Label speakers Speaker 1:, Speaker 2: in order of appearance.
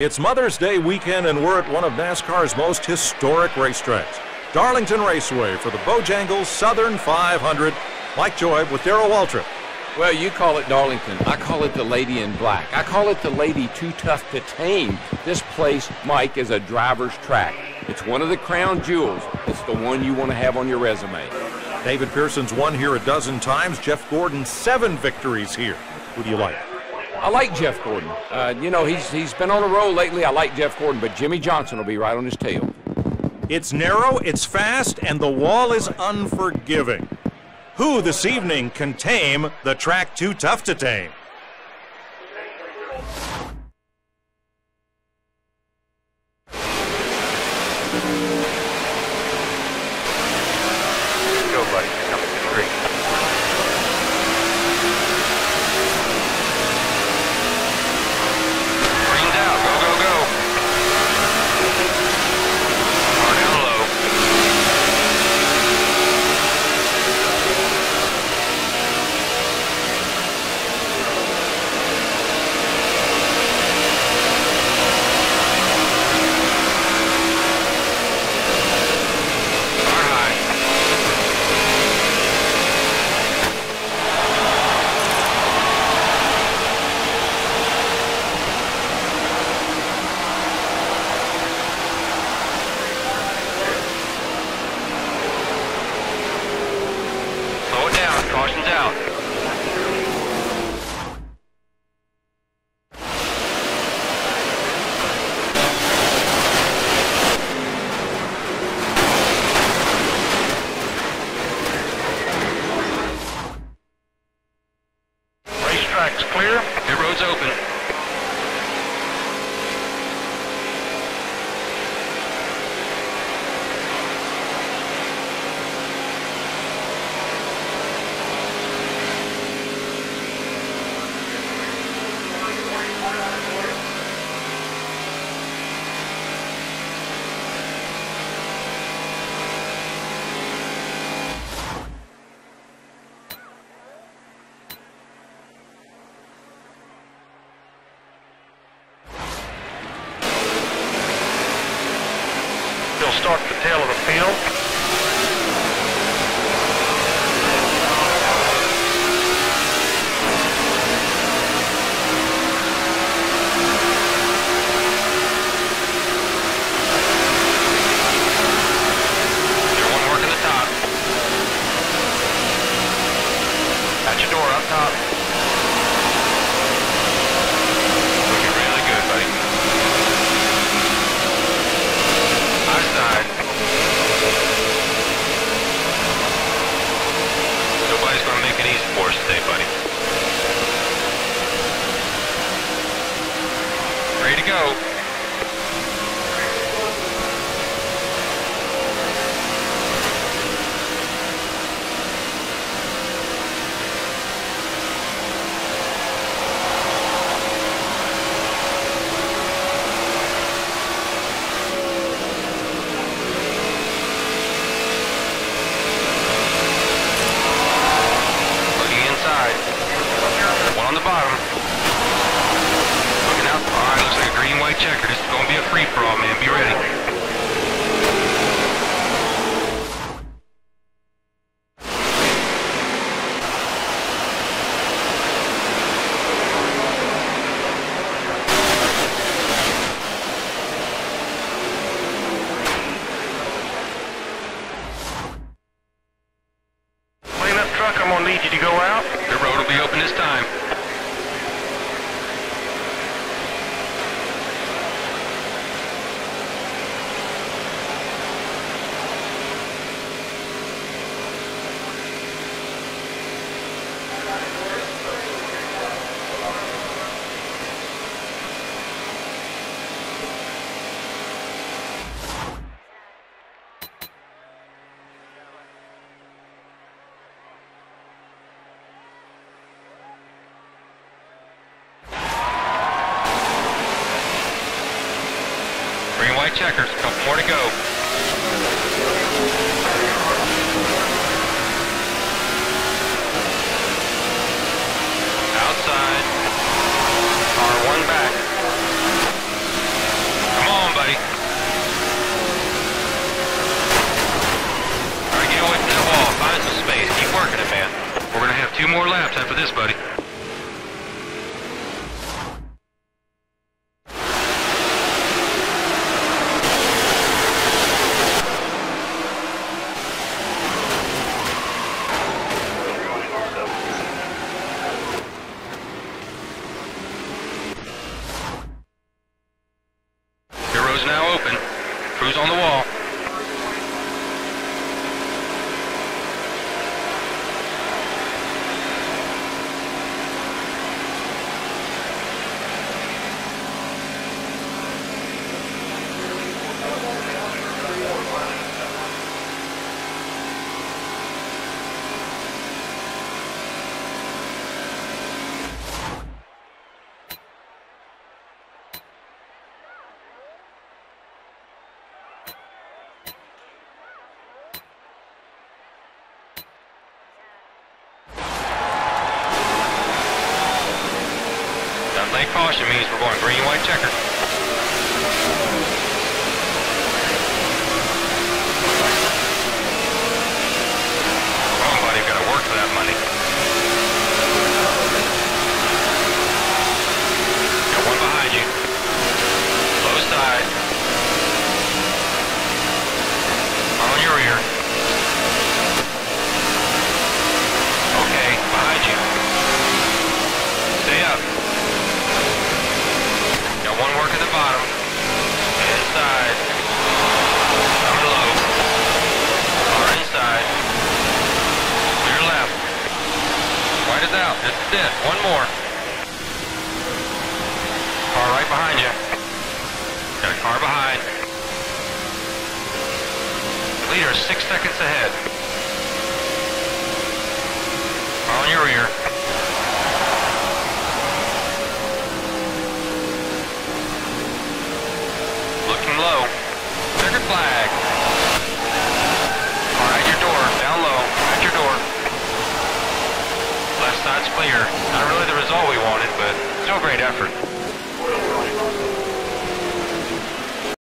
Speaker 1: It's Mother's Day weekend, and we're at one of NASCAR's most historic racetracks, Darlington Raceway, for the Bojangles Southern 500. Mike Joy with Darrell Waltrip.
Speaker 2: Well, you call it Darlington. I call it the Lady in Black. I call it the Lady Too Tough to Tame. This place, Mike, is a driver's track. It's one of the crown jewels. It's the one you want to have on your resume.
Speaker 1: David Pearson's won here a dozen times. Jeff Gordon, 7 victories here. Who do you like?
Speaker 2: I like Jeff Gordon. You know, he's been on a roll lately. I like Jeff Gordon, but Jimmy Johnson will be right on his tail.
Speaker 1: It's narrow, it's fast, and the wall is unforgiving. Who this evening can tame the track too tough to tame?
Speaker 3: Go, buddy. Coming to the green. Green's out. Go, go, go. Far down low. Far high. Slow it down. Caution's out. Racetrack's clear. Pit road's open. They'll start the tail of the field. Everyone working the top. At your door up top. Looking really good, buddy. Side. Nobody's going to make it easy for us today, buddy. Ready to go. One on the bottom. Looking out. All right, looks like a green-white checker. This is going to be a free-for-all, man. Be ready. Clean up truck. I'm going to need you to go out. The road will be open this time. Green, white checkers, a couple more to go. Outside. R1 back. Crew's on the wall. Lane caution means we're going green, white, checkered. Come on, buddy, you've got to work for that money. Got one behind you. Low side. On your rear. Okay, behind you. Stay up. One work at the bottom, inside, coming low, far inside, clear left, white is out, this is it, one more, car right behind you, got a car behind, leader is 6 seconds ahead, on your rear. Low. Checkered flag. Car at your door. Down low. At your door. Left side's clear. Not really the result we wanted, but still a great effort.